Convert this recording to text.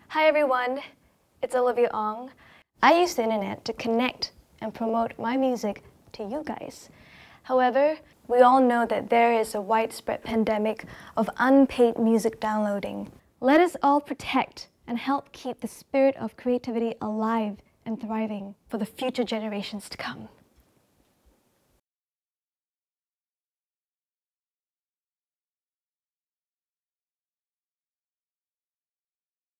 Hi everyone, it's Olivia Ong. I use the internet to connect and promote my music to you guys. However, we all know that there is a widespread pandemic of unpaid music downloading. Let us all protect and help keep the spirit of creativity alive and thriving for the future generations to come.